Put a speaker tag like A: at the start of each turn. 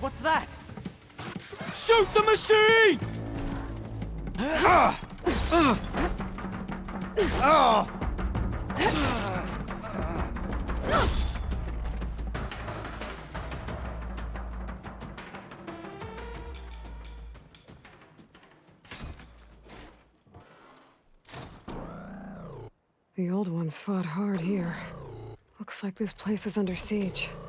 A: What's that? Shoot the machine!
B: The old ones fought hard here. Looks like this place was under siege.